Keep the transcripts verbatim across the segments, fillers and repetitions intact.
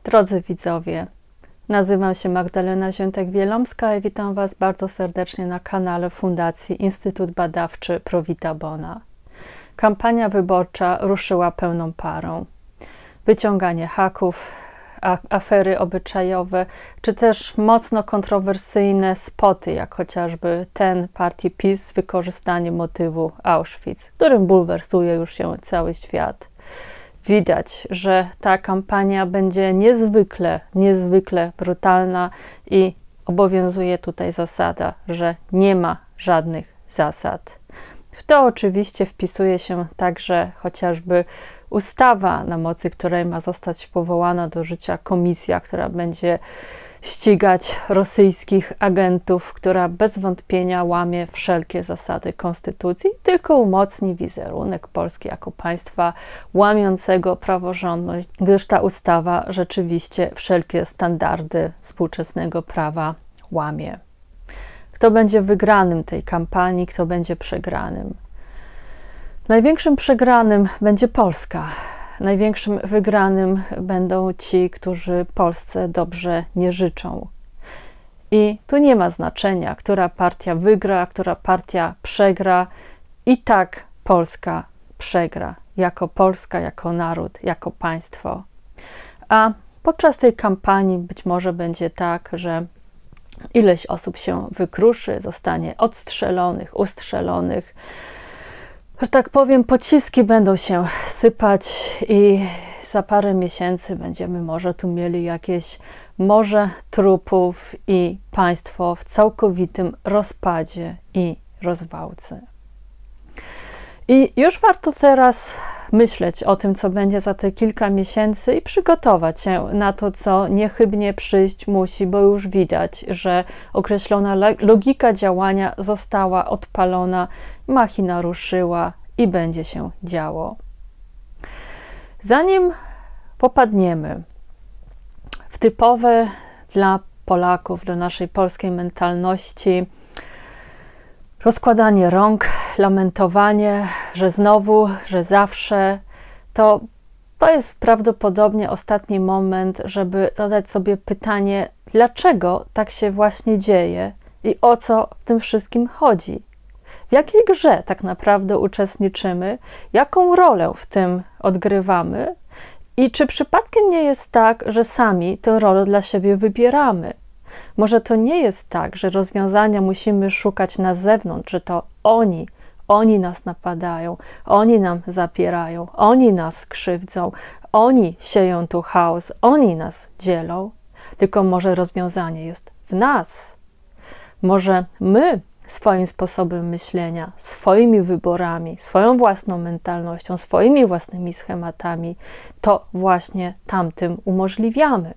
Drodzy widzowie, nazywam się Magdalena Ziętek-Wielomska i witam Was bardzo serdecznie na kanale Fundacji Instytut Badawczy Pro Vita Bona. Kampania wyborcza ruszyła pełną parą. Wyciąganie haków, afery obyczajowe, czy też mocno kontrowersyjne spoty, jak chociażby ten partii PiS z wykorzystaniem motywu Auschwitz, którym bulwersuje już się cały świat. Widać, że ta kampania będzie niezwykle, niezwykle brutalna i obowiązuje tutaj zasada, że nie ma żadnych zasad. W to oczywiście wpisuje się także chociażby ustawa, na mocy której ma zostać powołana do życia komisja, która będzie ścigać rosyjskich agentów, która bez wątpienia łamie wszelkie zasady konstytucji, tylko umocni wizerunek Polski jako państwa łamiącego praworządność, gdyż ta ustawa rzeczywiście wszelkie standardy współczesnego prawa łamie. Kto będzie wygranym tej kampanii, kto będzie przegranym? Największym przegranym będzie Polska. Największym wygranym będą ci, którzy Polsce dobrze nie życzą. I tu nie ma znaczenia, która partia wygra, która partia przegra. I tak Polska przegra. Jako Polska, jako naród, jako państwo. A podczas tej kampanii być może będzie tak, że ileś osób się wykruszy, zostanie odstrzelonych, ustrzelonych. Że tak powiem, pociski będą się sypać i za parę miesięcy będziemy może tu mieli jakieś morze trupów i państwo w całkowitym rozpadzie i rozwałce. I już warto teraz myśleć o tym, co będzie za te kilka miesięcy i przygotować się na to, co niechybnie przyjść musi, bo już widać, że określona logika działania została odpalona, machina ruszyła i będzie się działo. Zanim popadniemy w typowe dla Polaków, dla naszej polskiej mentalności rozkładanie rąk, lamentowanie, że znowu, że zawsze, to, to jest prawdopodobnie ostatni moment, żeby zadać sobie pytanie, dlaczego tak się właśnie dzieje i o co w tym wszystkim chodzi. W jakiej grze tak naprawdę uczestniczymy, jaką rolę w tym odgrywamy i czy przypadkiem nie jest tak, że sami tę rolę dla siebie wybieramy. Może to nie jest tak, że rozwiązania musimy szukać na zewnątrz, że to oni, oni nas napadają, oni nam zapierają, oni nas krzywdzą, oni sieją tu chaos, oni nas dzielą, tylko może rozwiązanie jest w nas. Może my swoim sposobem myślenia, swoimi wyborami, swoją własną mentalnością, swoimi własnymi schematami, to właśnie tamtym umożliwiamy.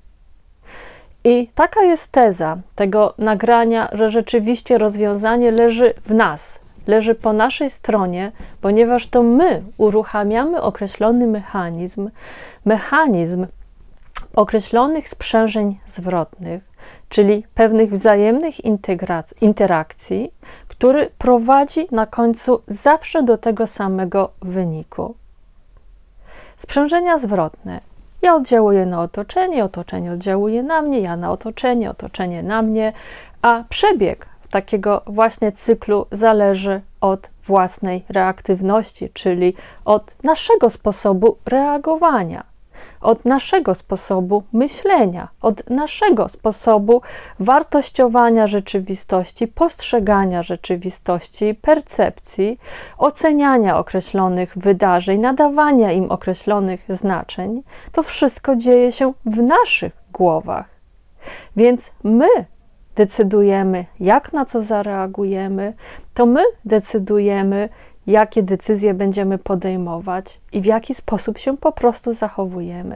I taka jest teza tego nagrania, że rzeczywiście rozwiązanie leży w nas, leży po naszej stronie, ponieważ to my uruchamiamy określony mechanizm, mechanizm określonych sprzężeń zwrotnych, czyli pewnych wzajemnych interakcji, który prowadzi na końcu zawsze do tego samego wyniku. Sprzężenia zwrotne. Ja oddziałuję na otoczenie, otoczenie oddziałuje na mnie, ja na otoczenie, otoczenie na mnie, a przebieg takiego właśnie cyklu zależy od własnej reaktywności, czyli od naszego sposobu reagowania, od naszego sposobu myślenia, od naszego sposobu wartościowania rzeczywistości, postrzegania rzeczywistości, percepcji, oceniania określonych wydarzeń, nadawania im określonych znaczeń. To wszystko dzieje się w naszych głowach. Więc my decydujemy, jak na co zareagujemy, to my decydujemy, jakie decyzje będziemy podejmować i w jaki sposób się po prostu zachowujemy.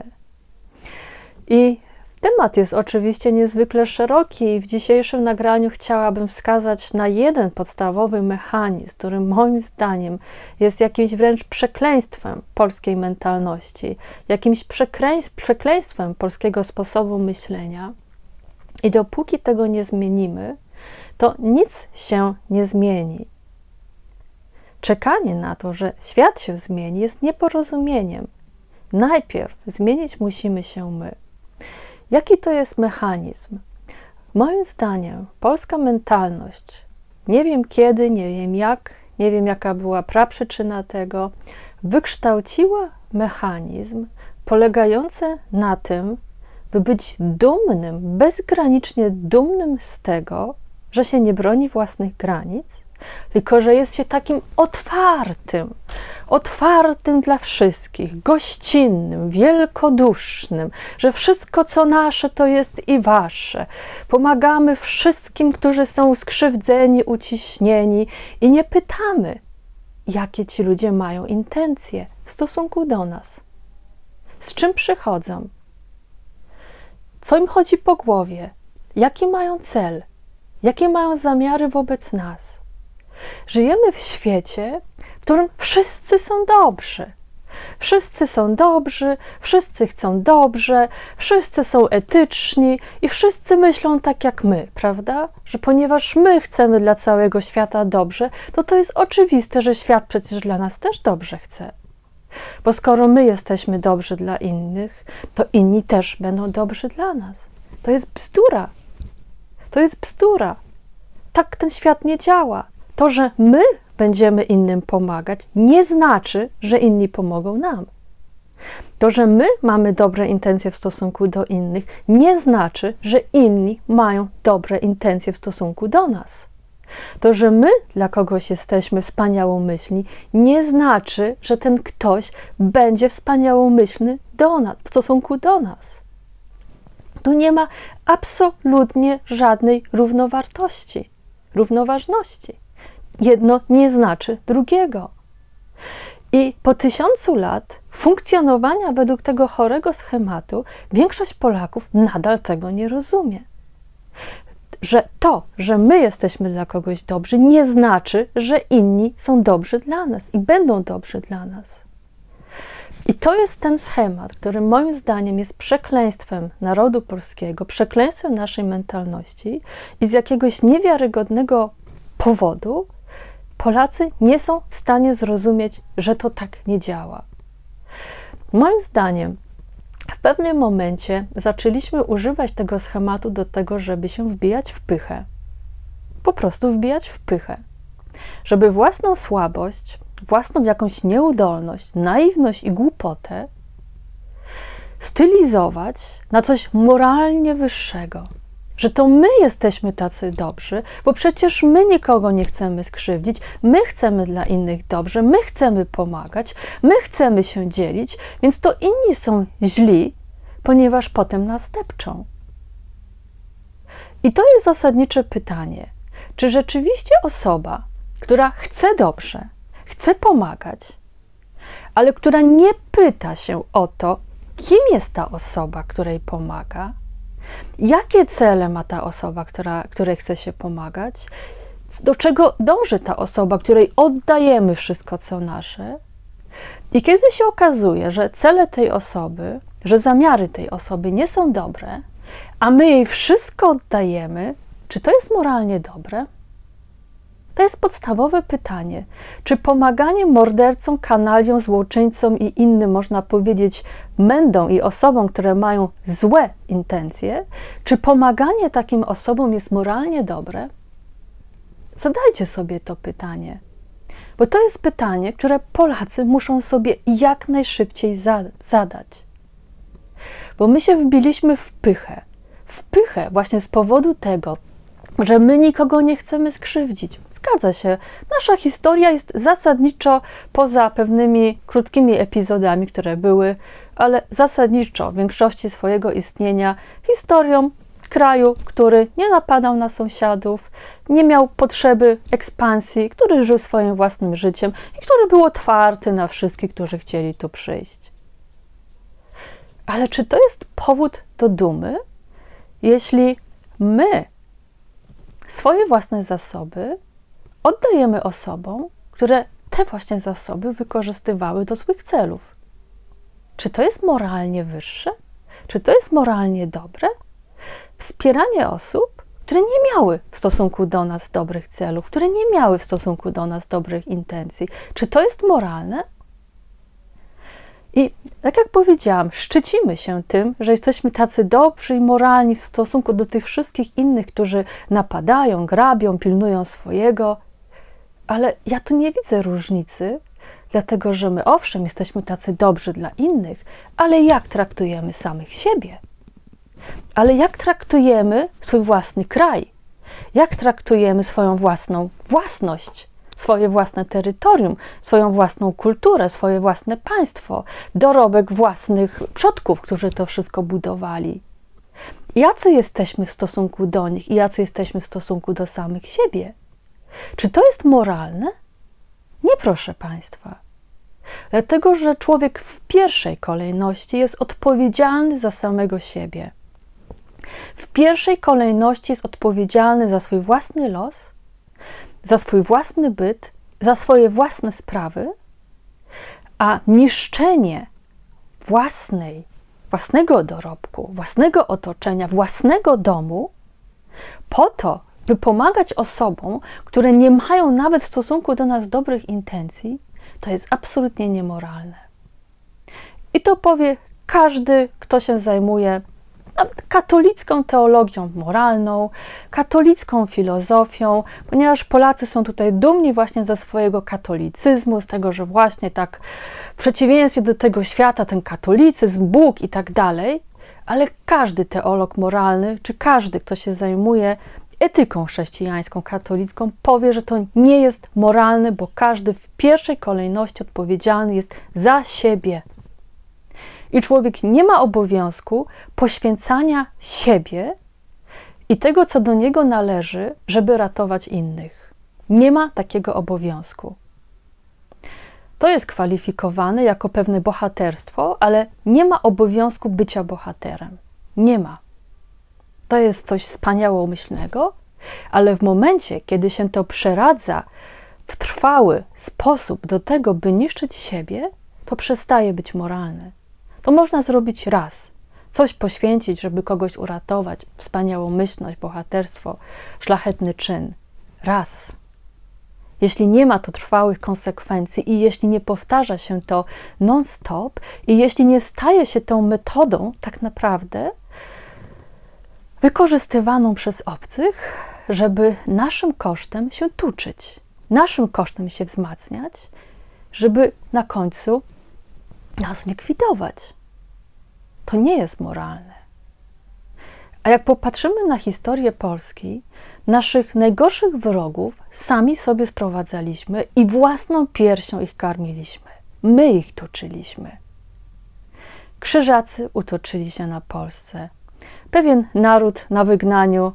I temat jest oczywiście niezwykle szeroki i w dzisiejszym nagraniu chciałabym wskazać na jeden podstawowy mechanizm, który moim zdaniem jest jakimś wręcz przekleństwem polskiej mentalności, jakimś przekleństwem polskiego sposobu myślenia. I dopóki tego nie zmienimy, to nic się nie zmieni. Czekanie na to, że świat się zmieni, jest nieporozumieniem. Najpierw zmienić musimy się my. Jaki to jest mechanizm? Moim zdaniem polska mentalność, nie wiem kiedy, nie wiem jak, nie wiem jaka była praprzyczyna tego, wykształciła mechanizm polegający na tym, by być dumnym, bezgranicznie dumnym z tego, że się nie broni własnych granic, tylko że jest się takim otwartym, otwartym dla wszystkich, gościnnym, wielkodusznym, że wszystko co nasze to jest i wasze. Pomagamy wszystkim, którzy są skrzywdzeni, uciśnieni i nie pytamy, jakie ci ludzie mają intencje w stosunku do nas. Z czym przychodzą? Co im chodzi po głowie? Jaki mają cel? Jakie mają zamiary wobec nas? Żyjemy w świecie, w którym wszyscy są dobrzy. Wszyscy są dobrzy, wszyscy chcą dobrze, wszyscy są etyczni i wszyscy myślą tak jak my, prawda? Że ponieważ my chcemy dla całego świata dobrze, to to jest oczywiste, że świat przecież dla nas też dobrze chce. Bo skoro my jesteśmy dobrzy dla innych, to inni też będą dobrzy dla nas. To jest bzdura. To jest bzdura. Tak ten świat nie działa. To, że my będziemy innym pomagać, nie znaczy, że inni pomogą nam. To, że my mamy dobre intencje w stosunku do innych, nie znaczy, że inni mają dobre intencje w stosunku do nas. To, że my dla kogoś jesteśmy wspaniałomyślni, nie znaczy, że ten ktoś będzie wspaniałomyślny do nas, w stosunku do nas. Tu nie ma absolutnie żadnej równowartości, równoważności. Jedno nie znaczy drugiego. I po tysiącu lat funkcjonowania według tego chorego schematu większość Polaków nadal tego nie rozumie. Że to, że my jesteśmy dla kogoś dobrzy, nie znaczy, że inni są dobrzy dla nas i będą dobrzy dla nas. I to jest ten schemat, który moim zdaniem jest przekleństwem narodu polskiego, przekleństwem naszej mentalności i z jakiegoś niewiarygodnego powodu Polacy nie są w stanie zrozumieć, że to tak nie działa. Moim zdaniem w pewnym momencie zaczęliśmy używać tego schematu do tego, żeby się wbijać w pychę. Po prostu wbijać w pychę. Żeby własną słabość, własną jakąś nieudolność, naiwność i głupotę stylizować na coś moralnie wyższego. Że to my jesteśmy tacy dobrzy, bo przecież my nikogo nie chcemy skrzywdzić, my chcemy dla innych dobrze, my chcemy pomagać, my chcemy się dzielić, więc to inni są źli, ponieważ potem nas depczą. I to jest zasadnicze pytanie, czy rzeczywiście osoba, która chce dobrze, chce pomagać, ale która nie pyta się o to, kim jest ta osoba, której pomaga, jakie cele ma ta osoba, która, której chce się pomagać, do czego dąży ta osoba, której oddajemy wszystko, co nasze. I kiedy się okazuje, że cele tej osoby, że zamiary tej osoby nie są dobre, a my jej wszystko oddajemy, czy to jest moralnie dobre? To jest podstawowe pytanie. Czy pomaganie mordercom, kanaliom, złoczyńcom i innym, można powiedzieć, mędom i osobom, które mają złe intencje, czy pomaganie takim osobom jest moralnie dobre? Zadajcie sobie to pytanie, bo to jest pytanie, które Polacy muszą sobie jak najszybciej zadać. Bo my się wbiliśmy w pychę. W pychę właśnie z powodu tego, że my nikogo nie chcemy skrzywdzić. Zgadza się, nasza historia jest zasadniczo, poza pewnymi krótkimi epizodami, które były, ale zasadniczo w większości swojego istnienia historią kraju, który nie napadał na sąsiadów, nie miał potrzeby ekspansji, który żył swoim własnym życiem i który był otwarty na wszystkich, którzy chcieli tu przyjść. Ale czy to jest powód do dumy, jeśli my swoje własne zasoby oddajemy osobom, które te właśnie zasoby wykorzystywały do złych celów? Czy to jest moralnie wyższe? Czy to jest moralnie dobre? Wspieranie osób, które nie miały w stosunku do nas dobrych celów, które nie miały w stosunku do nas dobrych intencji. Czy to jest moralne? I Tak jak powiedziałam, szczycimy się tym, że jesteśmy tacy dobrzy i moralni w stosunku do tych wszystkich innych, którzy napadają, grabią, pilnują swojego, ale ja tu nie widzę różnicy, dlatego że my owszem jesteśmy tacy dobrzy dla innych, ale jak traktujemy samych siebie? Ale jak traktujemy swój własny kraj? Jak traktujemy swoją własną własność? Swoje własne terytorium, swoją własną kulturę, swoje własne państwo, dorobek własnych przodków, którzy to wszystko budowali. Jacy jesteśmy w stosunku do nich i jacy jesteśmy w stosunku do samych siebie? Czy to jest moralne? Nie, proszę Państwa. Dlatego, że człowiek w pierwszej kolejności jest odpowiedzialny za samego siebie. W pierwszej kolejności jest odpowiedzialny za swój własny los, za swój własny byt, za swoje własne sprawy, a niszczenie własnej, własnego dorobku, własnego otoczenia, własnego domu po to, by pomagać osobom, które nie mają nawet w stosunku do nas dobrych intencji, to jest absolutnie niemoralne. I to powie każdy, kto się zajmuje katolicką teologią moralną, katolicką filozofią, ponieważ Polacy są tutaj dumni właśnie ze swojego katolicyzmu, z tego, że właśnie tak w przeciwieństwie do tego świata ten katolicyzm, Bóg i tak dalej, ale każdy teolog moralny, czy każdy, kto się zajmuje etyką chrześcijańską, katolicką, powie, że to nie jest moralne, bo każdy w pierwszej kolejności odpowiedzialny jest za siebie. I człowiek nie ma obowiązku poświęcania siebie i tego, co do niego należy, żeby ratować innych. Nie ma takiego obowiązku. To jest kwalifikowane jako pewne bohaterstwo, ale nie ma obowiązku bycia bohaterem. Nie ma. To jest coś wspaniałomyślnego, ale w momencie, kiedy się to przeradza w trwały sposób do tego, by niszczyć siebie, to przestaje być moralne. To można zrobić raz, coś poświęcić, żeby kogoś uratować, wspaniałomyślność, bohaterstwo, szlachetny czyn. Raz. Jeśli nie ma to trwałych konsekwencji i jeśli nie powtarza się to non-stop i jeśli nie staje się tą metodą tak naprawdę wykorzystywaną przez obcych, żeby naszym kosztem się tuczyć, naszym kosztem się wzmacniać, żeby na końcu nas likwidować. To nie jest moralne. A jak popatrzymy na historię Polski, naszych najgorszych wrogów sami sobie sprowadzaliśmy i własną piersią ich karmiliśmy. My ich tuczyliśmy. Krzyżacy utoczyli się na Polsce. Pewien naród na wygnaniu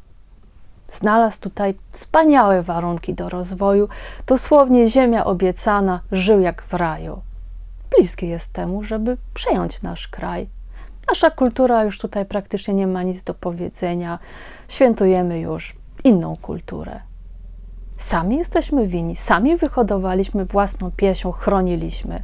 znalazł tutaj wspaniałe warunki do rozwoju. Dosłownie ziemia obiecana, żył jak w raju. Bliskie jest temu, żeby przejąć nasz kraj. Nasza kultura już tutaj praktycznie nie ma nic do powiedzenia. Świętujemy już inną kulturę. Sami jesteśmy winni, sami wyhodowaliśmy własną piersią, chroniliśmy.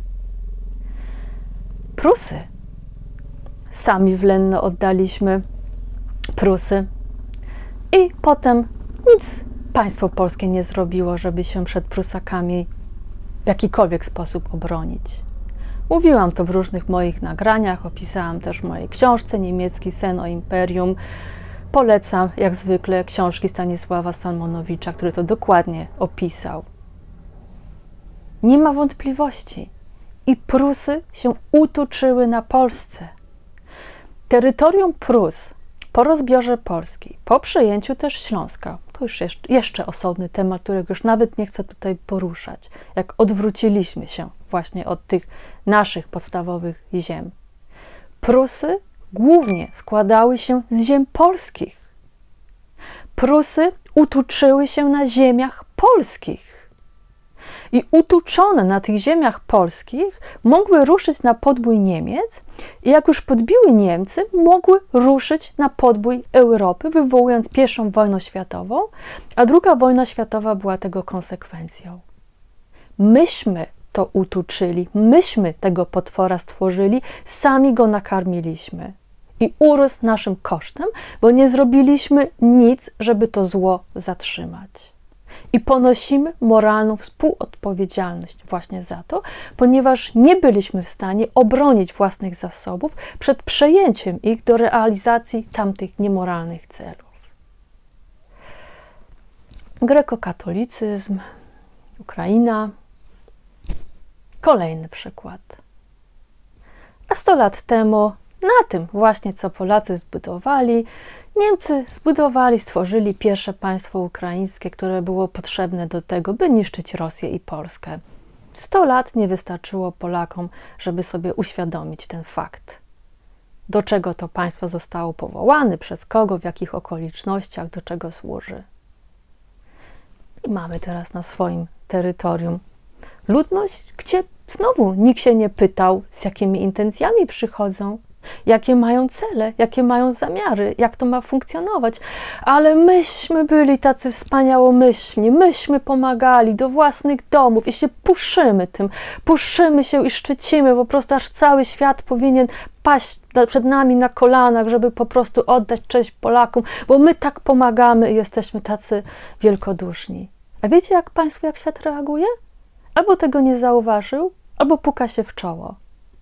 Prusy. Sami w lenno oddaliśmy Prusy. I potem nic państwo polskie nie zrobiło, żeby się przed Prusakami w jakikolwiek sposób obronić. Mówiłam to w różnych moich nagraniach, opisałam też w mojej książce Niemiecki sen o imperium. Polecam jak zwykle książki Stanisława Salmonowicza, który to dokładnie opisał. Nie ma wątpliwości. I Prusy się utuczyły na Polsce. Terytorium Prus po rozbiorze Polski, po przejęciu też Śląska, to już jeszcze osobny temat, którego już nawet nie chcę tutaj poruszać, jak odwróciliśmy się właśnie od tych naszych podstawowych ziem. Prusy głównie składały się z ziem polskich. Prusy utuczyły się na ziemiach polskich. I utuczone na tych ziemiach polskich mogły ruszyć na podbój Niemiec i jak już podbiły Niemcy, mogły ruszyć na podbój Europy, wywołując pierwszą wojnę światową, a druga wojna światowa była tego konsekwencją. Myśmy to utuczyli, myśmy tego potwora stworzyli, sami go nakarmiliśmy. I urósł naszym kosztem, bo nie zrobiliśmy nic, żeby to zło zatrzymać. I ponosimy moralną współodpowiedzialność właśnie za to, ponieważ nie byliśmy w stanie obronić własnych zasobów przed przejęciem ich do realizacji tamtych niemoralnych celów. Grekokatolicyzm, Ukraina. Kolejny przykład. A sto lat temu na tym właśnie, co Polacy zbudowali, Niemcy zbudowali, stworzyli pierwsze państwo ukraińskie, które było potrzebne do tego, by niszczyć Rosję i Polskę. Sto lat nie wystarczyło Polakom, żeby sobie uświadomić ten fakt. Do czego to państwo zostało powołane, przez kogo, w jakich okolicznościach, do czego służy. I mamy teraz na swoim terytorium ludność, gdzie znowu nikt się nie pytał, z jakimi intencjami przychodzą, jakie mają cele, jakie mają zamiary, jak to ma funkcjonować. Ale myśmy byli tacy wspaniałomyślni, myśmy pomagali do własnych domów i się puszymy tym, puszymy się i szczycimy, po prostu aż cały świat powinien paść przed nami na kolanach, żeby po prostu oddać cześć Polakom, bo my tak pomagamy i jesteśmy tacy wielkoduszni. A wiecie, jak państwo, jak świat reaguje? Albo tego nie zauważył, albo puka się w czoło.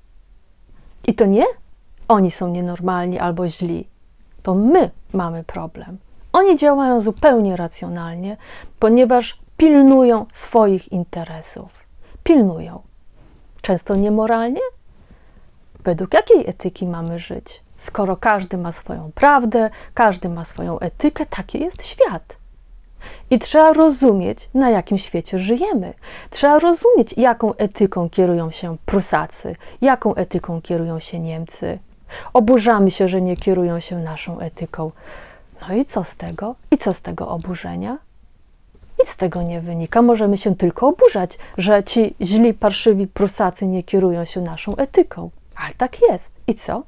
I to nie oni są nienormalni albo źli. To my mamy problem. Oni działają zupełnie racjonalnie, ponieważ pilnują swoich interesów. Pilnują. Często niemoralnie? Według jakiej etyki mamy żyć? Skoro każdy ma swoją prawdę, każdy ma swoją etykę, taki jest świat. I trzeba rozumieć, na jakim świecie żyjemy. Trzeba rozumieć, jaką etyką kierują się Prusacy, jaką etyką kierują się Niemcy. Oburzamy się, że nie kierują się naszą etyką. No i co z tego? I co z tego oburzenia? Nic z tego nie wynika. Możemy się tylko oburzać, że ci źli, parszywi Prusacy nie kierują się naszą etyką. Ale tak jest. I co?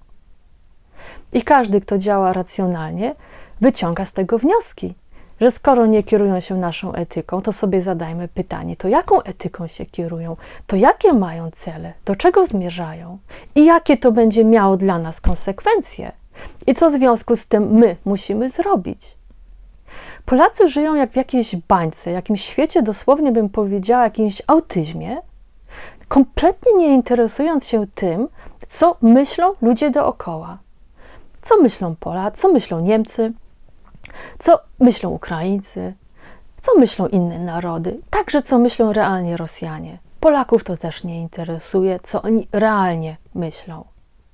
I każdy, kto działa racjonalnie, wyciąga z tego wnioski, że skoro nie kierują się naszą etyką, to sobie zadajmy pytanie, to jaką etyką się kierują, to jakie mają cele, do czego zmierzają i jakie to będzie miało dla nas konsekwencje i co w związku z tym my musimy zrobić. Polacy żyją jak w jakiejś bańce, jakimś świecie, dosłownie bym powiedziała, jakimś autyzmie, kompletnie nie interesując się tym, co myślą ludzie dookoła. Co myślą Polacy, co myślą Niemcy, co myślą Ukraińcy, co myślą inne narody, także co myślą realnie Rosjanie. Polaków to też nie interesuje, co oni realnie myślą.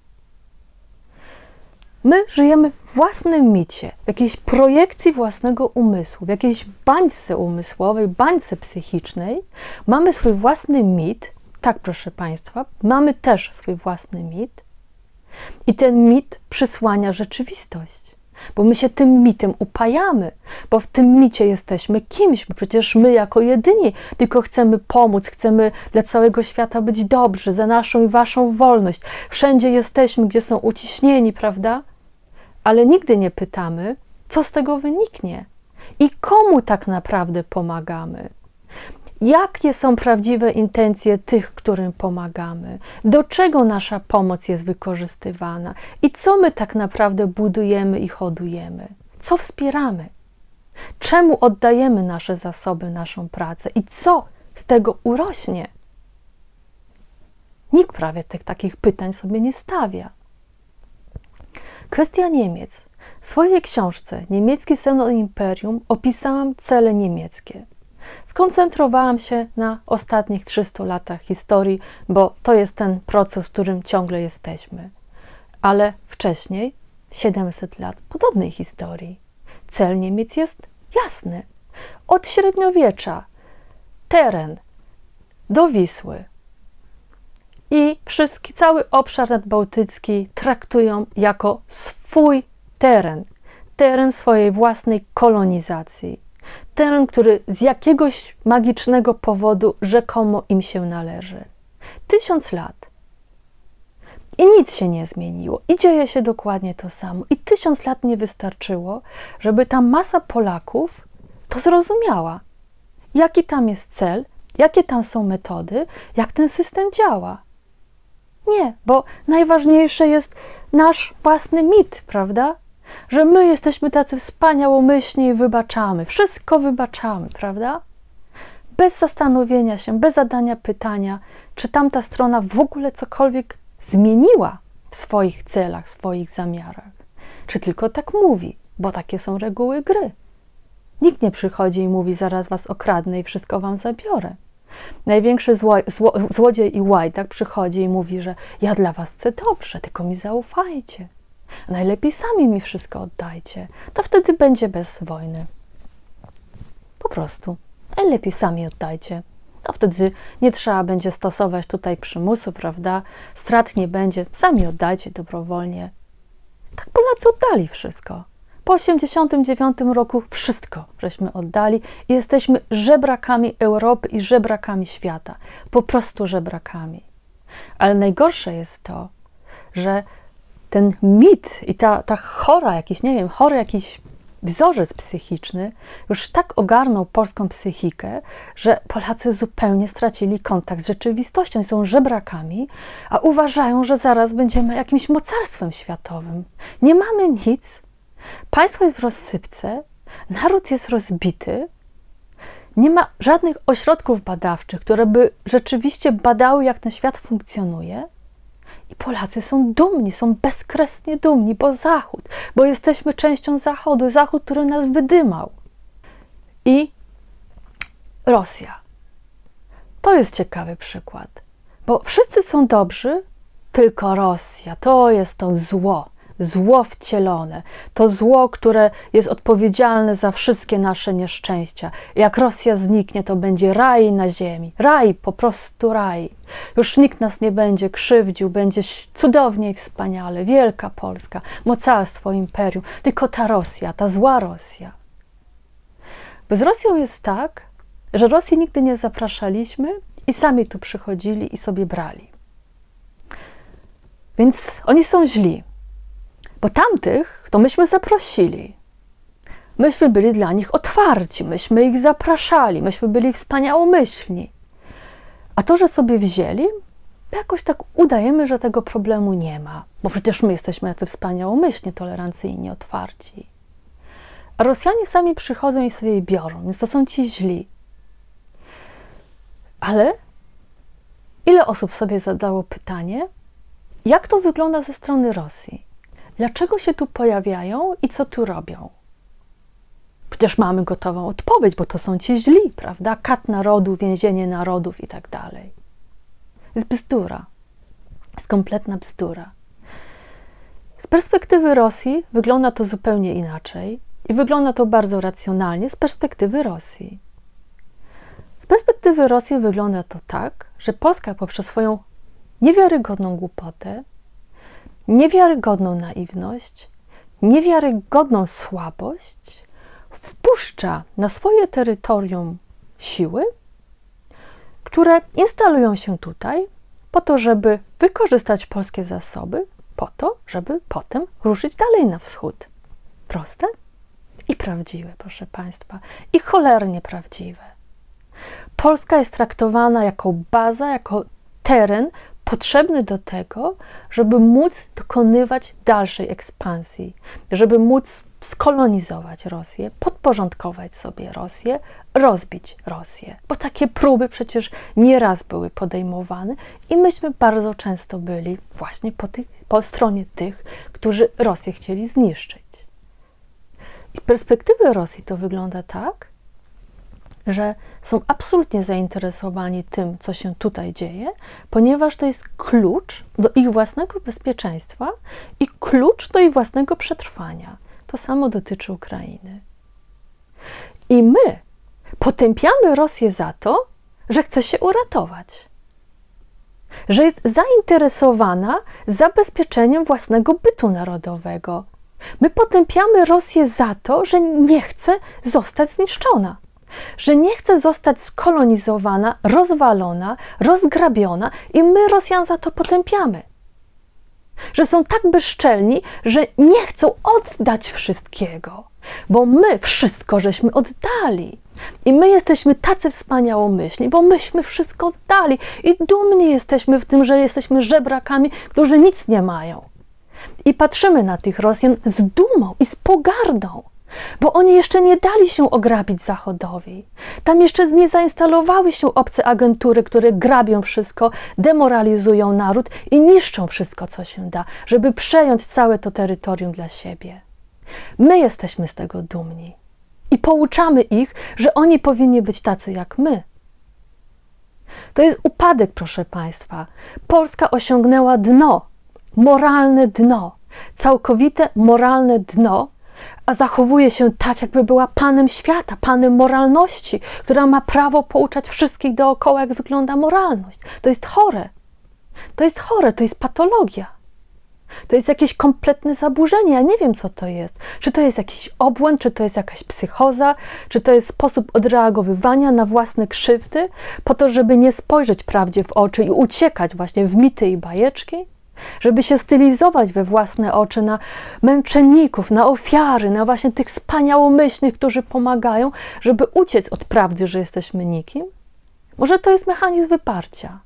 My żyjemy w własnym micie, w jakiejś projekcji własnego umysłu, w jakiejś bańce umysłowej, bańce psychicznej. Mamy swój własny mit, tak proszę Państwa, mamy też swój własny mit i ten mit przysłania rzeczywistość. Bo my się tym mitem upajamy, bo w tym micie jesteśmy kimś, bo przecież my jako jedyni tylko chcemy pomóc, chcemy dla całego świata być dobrzy, za naszą i waszą wolność. Wszędzie jesteśmy, gdzie są uciśnieni, prawda? Ale nigdy nie pytamy, co z tego wyniknie i komu tak naprawdę pomagamy. Jakie są prawdziwe intencje tych, którym pomagamy? Do czego nasza pomoc jest wykorzystywana? I co my tak naprawdę budujemy i hodujemy? Co wspieramy? Czemu oddajemy nasze zasoby, naszą pracę? I co z tego urośnie? Nikt prawie tych takich pytań sobie nie stawia. Kwestia Niemiec. W swojej książce Niemiecki sen o imperium opisałam cele niemieckie. Skoncentrowałam się na ostatnich trzystu latach historii, bo to jest ten proces, w którym ciągle jesteśmy. Ale wcześniej, siedemset lat podobnej historii. Cel Niemiec jest jasny. Od średniowiecza teren do Wisły i wszystki, cały obszar nadbałtycki traktują jako swój teren. Teren swojej własnej kolonizacji. Teren, który z jakiegoś magicznego powodu rzekomo im się należy. Tysiąc lat. I nic się nie zmieniło. I dzieje się dokładnie to samo. I tysiąc lat nie wystarczyło, żeby ta masa Polaków to zrozumiała. Jaki tam jest cel, jakie tam są metody, jak ten system działa. Nie, bo najważniejsze jest nasz własny mit, prawda? Że my jesteśmy tacy wspaniałomyślni i wybaczamy. Wszystko wybaczamy, prawda? bez zastanowienia się, bez zadania pytania, czy tamta strona w ogóle cokolwiek zmieniła w swoich celach, w swoich zamiarach. Czy tylko tak mówi, bo takie są reguły gry. Nikt nie przychodzi i mówi, zaraz was okradnę i wszystko wam zabiorę. Największy zło, zło, złodziej i łajdak przychodzi i mówi, że ja dla was chcę dobrze, tylko mi zaufajcie. Najlepiej sami mi wszystko oddajcie, to wtedy będzie bez wojny. Po prostu. Najlepiej sami oddajcie. To wtedy nie trzeba będzie stosować tutaj przymusu, prawda? Strat nie będzie, sami oddajcie dobrowolnie. Tak Polacy oddali wszystko. Po osiemdziesiątym dziewiątym roku wszystko żeśmy oddali i jesteśmy żebrakami Europy i żebrakami świata. Po prostu żebrakami. Ale najgorsze jest to, że ten mit i ta, ta chora jakiś, nie wiem, chory jakiś wzorzec psychiczny już tak ogarnął polską psychikę, że Polacy zupełnie stracili kontakt z rzeczywistością, są żebrakami, a uważają, że zaraz będziemy jakimś mocarstwem światowym. Nie mamy nic, państwo jest w rozsypce, naród jest rozbity, nie ma żadnych ośrodków badawczych, które by rzeczywiście badały, jak ten świat funkcjonuje. I Polacy są dumni, są bezkresnie dumni, bo Zachód, bo jesteśmy częścią Zachodu, Zachód, który nas wydymał. I Rosja. To jest ciekawy przykład, bo wszyscy są dobrzy, tylko Rosja, to jest to zło, zło wcielone, to zło, które jest odpowiedzialne za wszystkie nasze nieszczęścia. Jak Rosja zniknie, to będzie raj na ziemi, raj, po prostu raj. Już nikt nas nie będzie krzywdził, będzie cudownie i wspaniale, wielka Polska, mocarstwo, imperium, tylko ta Rosja, ta zła Rosja. Bo z Rosją jest tak, że Rosji nigdy nie zapraszaliśmy i sami tu przychodzili i sobie brali. Więc oni są źli. Bo tamtych to myśmy zaprosili. Myśmy byli dla nich otwarci, myśmy ich zapraszali, myśmy byli wspaniałomyślni. A to, że sobie wzięli, jakoś tak udajemy, że tego problemu nie ma. Bo przecież my jesteśmy jacy wspaniałomyślni, tolerancyjni, otwarci. A Rosjanie sami przychodzą i sobie biorą, więc to są ci źli. Ale ile osób sobie zadało pytanie, jak to wygląda ze strony Rosji? Dlaczego się tu pojawiają i co tu robią? Przecież mamy gotową odpowiedź, bo to są ci źli, prawda? Kat narodu, więzienie narodów i tak dalej. Jest bzdura. Jest kompletna bzdura. Z perspektywy Rosji wygląda to zupełnie inaczej i wygląda to bardzo racjonalnie z perspektywy Rosji. Z perspektywy Rosji wygląda to tak, że Polska poprzez swoją niewiarygodną głupotę, niewiarygodną naiwność, niewiarygodną słabość wpuszcza na swoje terytorium siły, które instalują się tutaj po to, żeby wykorzystać polskie zasoby, po to, żeby potem ruszyć dalej na wschód. Proste i prawdziwe, proszę Państwa, i cholernie prawdziwe. Polska jest traktowana jako baza, jako teren potrzebny do tego, żeby móc dokonywać dalszej ekspansji, żeby móc skolonizować Rosję, podporządkować sobie Rosję, rozbić Rosję. Bo takie próby przecież nieraz były podejmowane i myśmy bardzo często byli właśnie po, tych, po stronie tych, którzy Rosję chcieli zniszczyć. I z perspektywy Rosji to wygląda tak, że są absolutnie zainteresowani tym, co się tutaj dzieje, ponieważ to jest klucz do ich własnego bezpieczeństwa i klucz do ich własnego przetrwania. To samo dotyczy Ukrainy. I my potępiamy Rosję za to, że chce się uratować. Że jest zainteresowana zabezpieczeniem własnego bytu narodowego. My potępiamy Rosję za to, że nie chce zostać zniszczona. Że nie chce zostać skolonizowana, rozwalona, rozgrabiona i my Rosjan za to potępiamy. Że są tak bezczelni, że nie chcą oddać wszystkiego, bo my wszystko żeśmy oddali. I my jesteśmy tacy wspaniałomyślni, bo myśmy wszystko oddali i dumni jesteśmy w tym, że jesteśmy żebrakami, którzy nic nie mają. I patrzymy na tych Rosjan z dumą i z pogardą. Bo oni jeszcze nie dali się ograbić Zachodowi. Tam jeszcze nie zainstalowały się obce agentury, które grabią wszystko, demoralizują naród i niszczą wszystko, co się da, żeby przejąć całe to terytorium dla siebie. My jesteśmy z tego dumni i pouczamy ich, że oni powinni być tacy jak my. To jest upadek, proszę Państwa. Polska osiągnęła dno, moralne dno, całkowite moralne dno, a zachowuje się tak, jakby była panem świata, panem moralności, która ma prawo pouczać wszystkich dookoła, jak wygląda moralność. To jest chore. To jest chore, to jest patologia. To jest jakieś kompletne zaburzenie. Ja nie wiem, co to jest. Czy to jest jakiś obłęd, czy to jest jakaś psychoza, czy to jest sposób odreagowywania na własne krzywdy, po to, żeby nie spojrzeć prawdzie w oczy i uciekać właśnie w mity i bajeczki? Żeby się stylizować we własne oczy na męczenników, na ofiary, na właśnie tych wspaniałomyślnych, którzy pomagają, żeby uciec od prawdy, że jesteśmy nikim? Może to jest mechanizm wyparcia.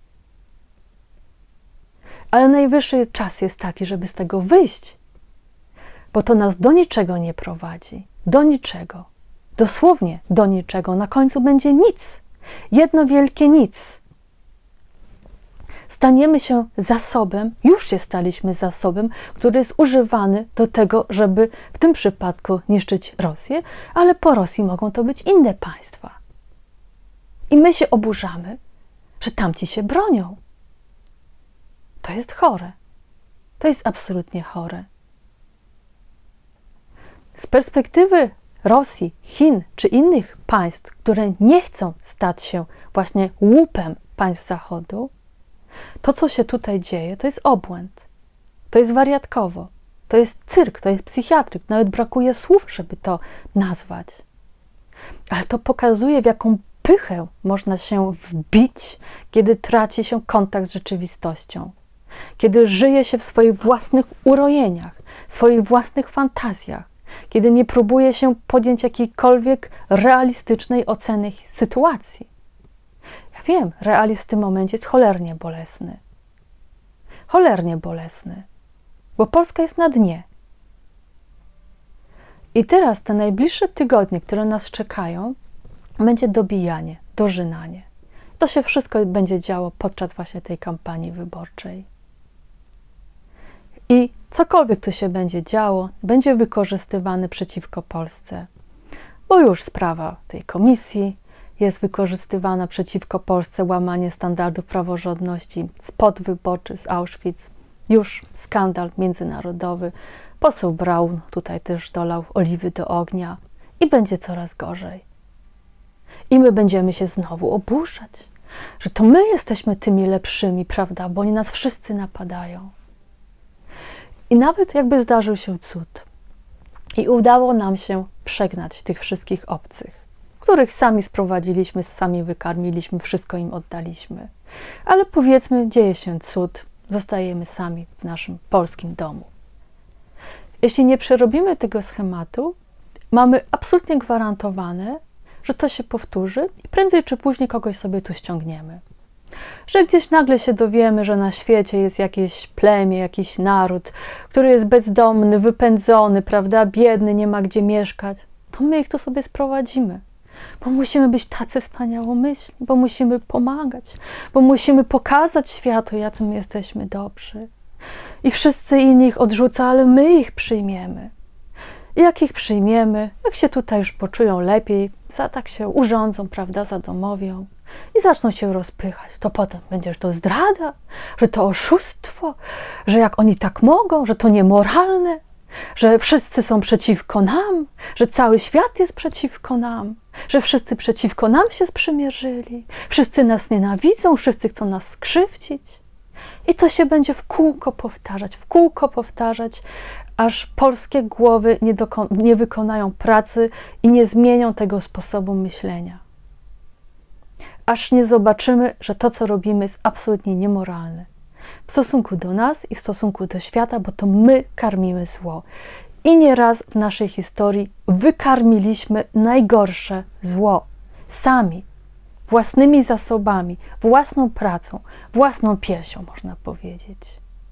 Ale najwyższy czas jest taki, żeby z tego wyjść, bo to nas do niczego nie prowadzi. Do niczego. Dosłownie do niczego. Na końcu będzie nic. Jedno wielkie nic. Staniemy się zasobem, już się staliśmy zasobem, który jest używany do tego, żeby w tym przypadku niszczyć Rosję, ale po Rosji mogą to być inne państwa. I my się oburzamy, że tamci się bronią. To jest chore. To jest absolutnie chore. Z perspektywy Rosji, Chin czy innych państw, które nie chcą stać się właśnie łupem państw Zachodu, to, co się tutaj dzieje, to jest obłęd. To jest wariatkowo. To jest cyrk, to jest psychiatryk. Nawet brakuje słów, żeby to nazwać. Ale to pokazuje, w jaką pychę można się wbić, kiedy traci się kontakt z rzeczywistością. Kiedy żyje się w swoich własnych urojeniach, swoich własnych fantazjach. Kiedy nie próbuje się podjąć jakiejkolwiek realistycznej oceny sytuacji. Ja wiem, realizm w tym momencie jest cholernie bolesny. Cholernie bolesny. Bo Polska jest na dnie. I teraz te najbliższe tygodnie, które nas czekają, będzie dobijanie, dożynanie. To się wszystko będzie działo podczas właśnie tej kampanii wyborczej. I cokolwiek tu się będzie działo, będzie wykorzystywane przeciwko Polsce. Bo już sprawa tej komisji jest wykorzystywana przeciwko Polsce, łamanie standardów praworządności, spot wyborczy z Auschwitz, już skandal międzynarodowy. Poseł Braun tutaj też dolał oliwy do ognia i będzie coraz gorzej. I my będziemy się znowu oburzać, że to my jesteśmy tymi lepszymi, prawda, bo oni nas wszyscy napadają. I nawet jakby zdarzył się cud i udało nam się przegnać tych wszystkich obcych, których sami sprowadziliśmy, sami wykarmiliśmy, wszystko im oddaliśmy. Ale powiedzmy, dzieje się cud, zostajemy sami w naszym polskim domu. Jeśli nie przerobimy tego schematu, mamy absolutnie gwarantowane, że to się powtórzy i prędzej czy później kogoś sobie tu ściągniemy. Że gdzieś nagle się dowiemy, że na świecie jest jakieś plemię, jakiś naród, który jest bezdomny, wypędzony, prawda, biedny, nie ma gdzie mieszkać, to my ich tu sobie sprowadzimy. Bo musimy być tacy wspaniałomyślni, bo musimy pomagać, bo musimy pokazać światu, jacy my jesteśmy dobrzy. I wszyscy inni ich odrzucą, ale my ich przyjmiemy. I jak ich przyjmiemy, jak się tutaj już poczują lepiej, za tak się urządzą, prawda, zadomowią i zaczną się rozpychać, to potem będzie, że to zdrada, że to oszustwo, że jak oni tak mogą, że to niemoralne, że wszyscy są przeciwko nam, że cały świat jest przeciwko nam, że wszyscy przeciwko nam się sprzymierzyli, wszyscy nas nienawidzą, wszyscy chcą nas skrzywdzić. I to się będzie w kółko powtarzać, w kółko powtarzać, aż polskie głowy nie, nie wykonają pracy i nie zmienią tego sposobu myślenia. Aż nie zobaczymy, że to, co robimy, jest absolutnie niemoralne. W stosunku do nas i w stosunku do świata, bo to my karmimy zło. I nieraz w naszej historii wykarmiliśmy najgorsze zło. Sami, własnymi zasobami, własną pracą, własną piersią, można powiedzieć.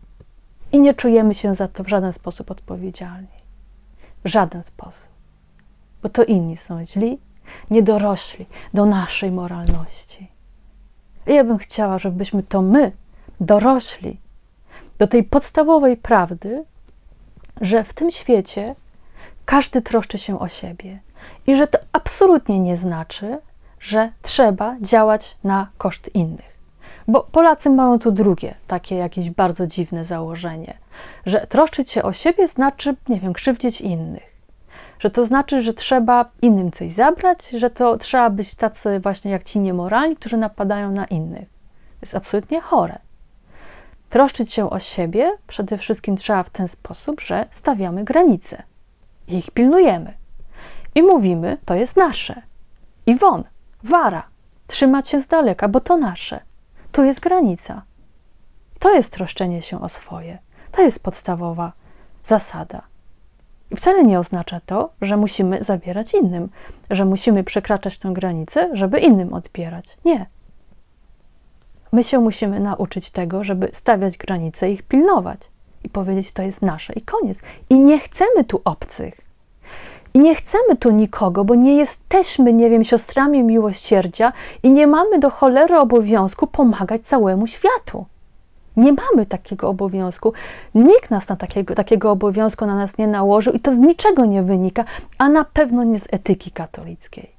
I nie czujemy się za to w żaden sposób odpowiedzialni. W żaden sposób. bo to inni są źli, nie dorośli do naszej moralności. I ja bym chciała, żebyśmy to my dorośli do tej podstawowej prawdy, że w tym świecie każdy troszczy się o siebie i że to absolutnie nie znaczy, że trzeba działać na koszt innych. Bo Polacy mają tu drugie, takie jakieś bardzo dziwne założenie, że troszczyć się o siebie znaczy, nie wiem, krzywdzić innych. Że to znaczy, że trzeba innym coś zabrać, że to trzeba być tacy właśnie jak ci niemoralni, którzy napadają na innych. To jest absolutnie chore. Troszczyć się o siebie przede wszystkim trzeba w ten sposób, że stawiamy granice i ich pilnujemy. I mówimy, to jest nasze. I won, wara, trzymać się z daleka, bo to nasze. Tu jest granica. To jest troszczenie się o swoje. To jest podstawowa zasada. I wcale nie oznacza to, że musimy zabierać innym, że musimy przekraczać tę granicę, żeby innym odbierać. Nie. My się musimy nauczyć tego, żeby stawiać granice i ich pilnować. I powiedzieć, to jest nasze i koniec. I nie chcemy tu obcych. I nie chcemy tu nikogo, bo nie jesteśmy, nie wiem, siostrami miłosierdzia i nie mamy do cholery obowiązku pomagać całemu światu. Nie mamy takiego obowiązku. Nikt nas na takiego, takiego obowiązku na nas nie nałożył i to z niczego nie wynika, a na pewno nie z etyki katolickiej.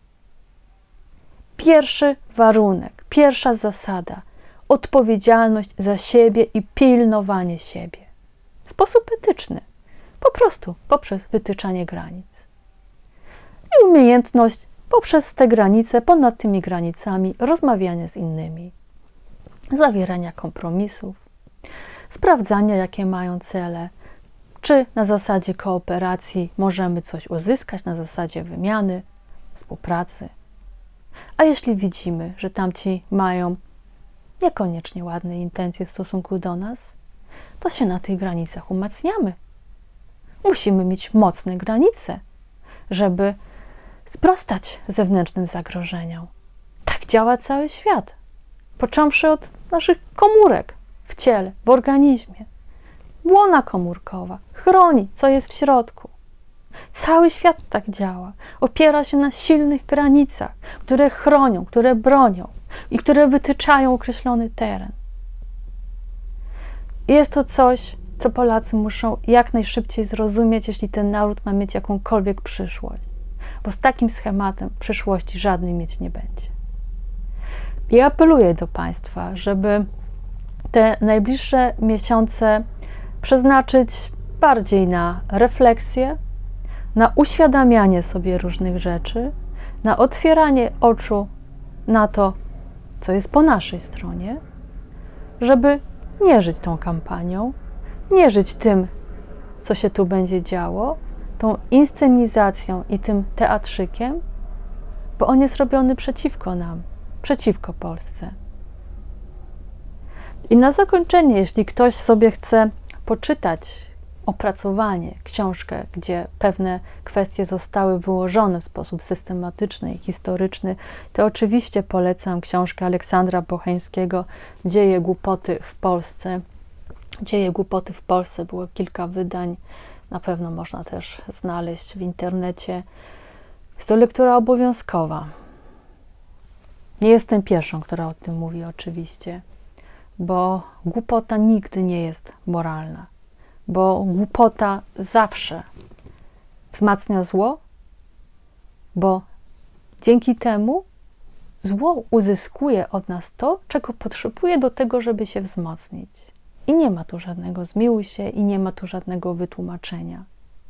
Pierwszy warunek, pierwsza zasada, odpowiedzialność za siebie i pilnowanie siebie. W sposób etyczny, po prostu poprzez wytyczanie granic. I umiejętność poprzez te granice, ponad tymi granicami, rozmawiania z innymi, zawierania kompromisów, sprawdzania, jakie mają cele, czy na zasadzie kooperacji możemy coś uzyskać, na zasadzie wymiany, współpracy. A jeśli widzimy, że tamci mają niekoniecznie ładne intencje w stosunku do nas, to się na tych granicach umacniamy. Musimy mieć mocne granice, żeby sprostać zewnętrznym zagrożeniom. Tak działa cały świat. Począwszy od naszych komórek w ciele, w organizmie. Błona komórkowa chroni, co jest w środku. Cały świat tak działa. Opiera się na silnych granicach, które chronią, które bronią i które wytyczają określony teren. Jest to coś, co Polacy muszą jak najszybciej zrozumieć, jeśli ten naród ma mieć jakąkolwiek przyszłość. Bo z takim schematem przyszłości żadnej mieć nie będzie. I apeluję do Państwa, żeby te najbliższe miesiące przeznaczyć bardziej na refleksję, na uświadamianie sobie różnych rzeczy, na otwieranie oczu na to, co jest po naszej stronie, żeby nie żyć tą kampanią, nie żyć tym, co się tu będzie działo, tą inscenizacją i tym teatrzykiem, bo on jest robiony przeciwko nam, przeciwko Polsce. I na zakończenie, jeśli ktoś sobie chce poczytać opracowanie, książkę, gdzie pewne kwestie zostały wyłożone w sposób systematyczny i historyczny, to oczywiście polecam książkę Aleksandra Bocheńskiego Dzieje głupoty w Polsce. Dzieje głupoty w Polsce, było kilka wydań, na pewno można też znaleźć w internecie. Jest to lektura obowiązkowa. Nie jestem pierwszą, która o tym mówi oczywiście, bo głupota nigdy nie jest moralna, bo głupota zawsze wzmacnia zło, bo dzięki temu zło uzyskuje od nas to, czego potrzebuje do tego, żeby się wzmocnić. I nie ma tu żadnego zmiłuj się i nie ma tu żadnego wytłumaczenia.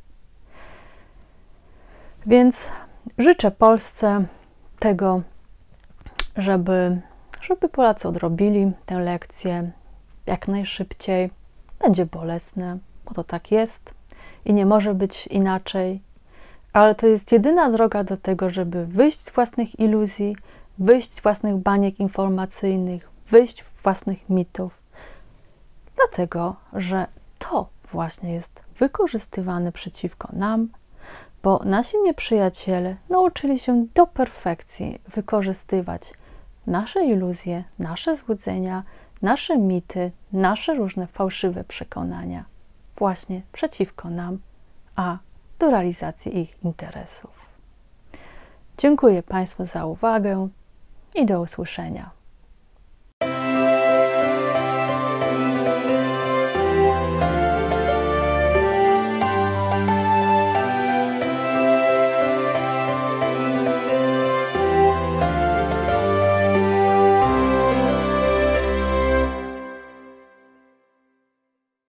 Więc życzę Polsce tego, żeby, żeby Polacy odrobili tę lekcję jak najszybciej. Będzie bolesne, bo to tak jest i nie może być inaczej, ale to jest jedyna droga do tego, żeby wyjść z własnych iluzji, wyjść z własnych baniek informacyjnych, wyjść z własnych mitów, dlatego, że to właśnie jest wykorzystywane przeciwko nam, bo nasi nieprzyjaciele nauczyli się do perfekcji wykorzystywać nasze iluzje, nasze złudzenia, nasze mity, nasze różne fałszywe przekonania właśnie przeciwko nam, a do realizacji ich interesów. Dziękuję Państwu za uwagę i do usłyszenia.